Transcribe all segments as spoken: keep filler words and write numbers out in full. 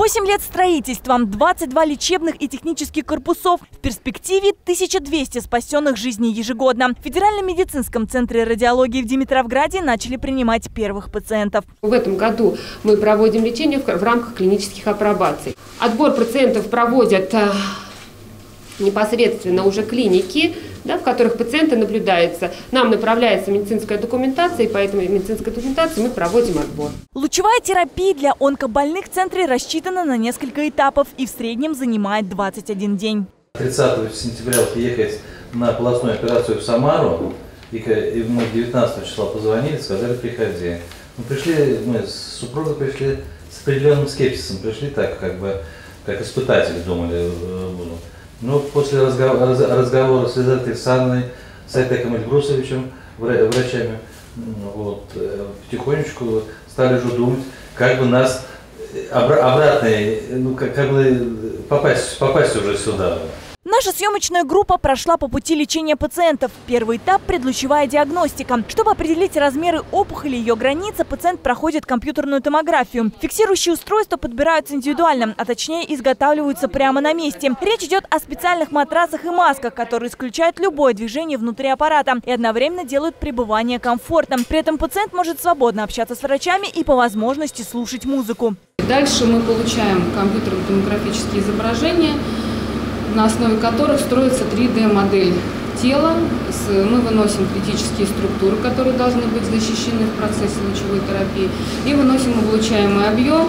восемь лет строительства, двадцать два лечебных и технических корпусов. В перспективе тысяча двести спасенных жизней ежегодно. В Федеральном медицинском центре радиологии в Димитровграде начали принимать первых пациентов. В этом году мы проводим лечение в рамках клинических апробаций. Отбор пациентов проводят непосредственно уже клиники, да, в которых пациенты наблюдаются. Нам направляется медицинская документация, и по этой медицинской документации мы проводим отбор. Лучевая терапия для онкобольных в центре рассчитана на несколько этапов и в среднем занимает двадцать один день. тридцатого сентября ехать на полостную операцию в Самару, и мы девятнадцатого числа позвонили, сказали, приходи. Мы пришли, мы с супругой пришли с определенным скепсисом, пришли так, как бы, как испытатели думали будем. Но после разговора, разговора с Лизаветой Александровной, с Айтеком Эльбрусовичем, врачами, вот, потихонечку стали уже думать, как бы нас обратно, ну, как, как бы попасть, попасть уже сюда. Наша съемочная группа прошла по пути лечения пациентов. Первый этап – предлучевая диагностика. Чтобы определить размеры опухоли и ее границы, пациент проходит компьютерную томографию. Фиксирующие устройства подбираются индивидуально, а точнее изготавливаются прямо на месте. Речь идет о специальных матрасах и масках, которые исключают любое движение внутри аппарата и одновременно делают пребывание комфортным. При этом пациент может свободно общаться с врачами и по возможности слушать музыку. Дальше мы получаем компьютерно-томографические изображения, на основе которых строится три дэ модель тела. Мы выносим критические структуры, которые должны быть защищены в процессе лучевой терапии, и выносим облучаемый объем.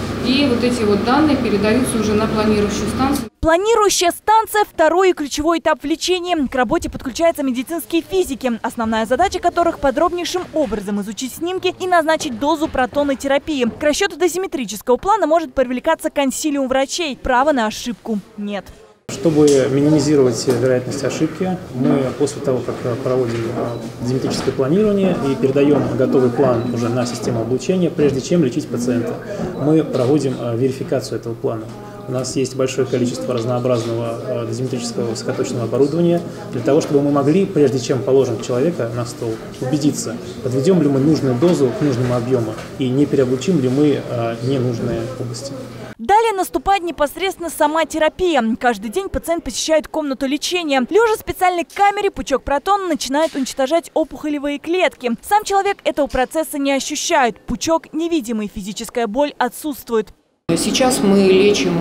И вот эти вот данные передаются уже на планирующую станцию. Планирующая станция – второй и ключевой этап в лечении. К работе подключаются медицинские физики, основная задача которых – подробнейшим образом изучить снимки и назначить дозу протонной терапии. К расчету дозиметрического плана может привлекаться консилиум врачей. Права на ошибку нет. Чтобы минимизировать вероятность ошибки, мы после того, как проводим дозиметрическое планирование и передаем готовый план уже на систему облучения, прежде чем лечить пациента, мы проводим верификацию этого плана. У нас есть большое количество разнообразного дозиметрического высокоточного оборудования для того, чтобы мы могли, прежде чем положим человека на стол, убедиться, подведем ли мы нужную дозу к нужному объему и не переоблучим ли мы ненужные области. Далее наступает непосредственно сама терапия. Каждый день пациент посещает комнату лечения. Лежа в специальной камере, пучок протона начинает уничтожать опухолевые клетки. Сам человек этого процесса не ощущает. Пучок невидимый, физическая боль отсутствует. Сейчас мы лечим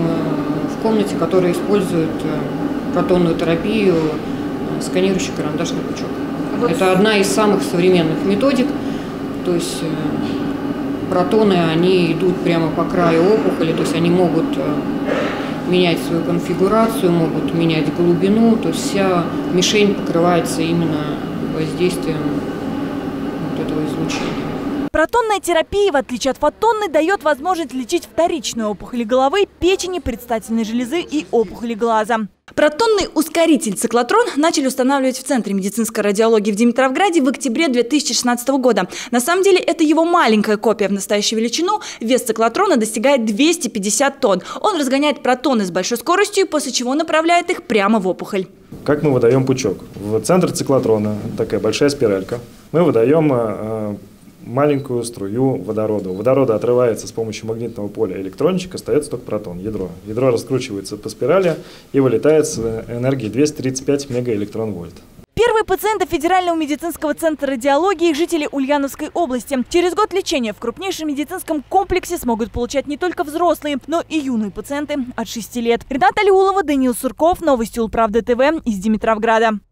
в комнате, которая использует протонную терапию, сканирующий карандашный пучок. Это одна из самых современных методик. То есть протоны, они идут прямо по краю опухоли, то есть они могут менять свою конфигурацию, могут менять глубину, то есть вся мишень покрывается именно воздействием вот этого излучения. Протонная терапия, в отличие от фотонной, дает возможность лечить вторичную опухоли головы, печени, предстательной железы и опухоли глаза. Протонный ускоритель циклотрон начали устанавливать в Центре медицинской радиологии в Димитровграде в октябре две тысячи шестнадцатого года. На самом деле это его маленькая копия в настоящую величину. Вес циклотрона достигает двухсот пятидесяти тонн. Он разгоняет протоны с большой скоростью, после чего направляет их прямо в опухоль. Как мы выдаем пучок? В центр циклотрона такая большая спиралька. Мы выдаем э, маленькую струю водорода. У водорода отрывается с помощью магнитного поля электрончик, остается только протон, ядро. Ядро раскручивается по спирали и вылетает с энергией двести тридцать пять мегаэлектронвольт. Первые пациенты Федерального медицинского центра радиологии – жители Ульяновской области. Через год лечения в крупнейшем медицинском комплексе смогут получать не только взрослые, но и юные пациенты от шести лет. Рената Алиулова, Даниил Сурков, новости Улправды ТВ из Димитровграда.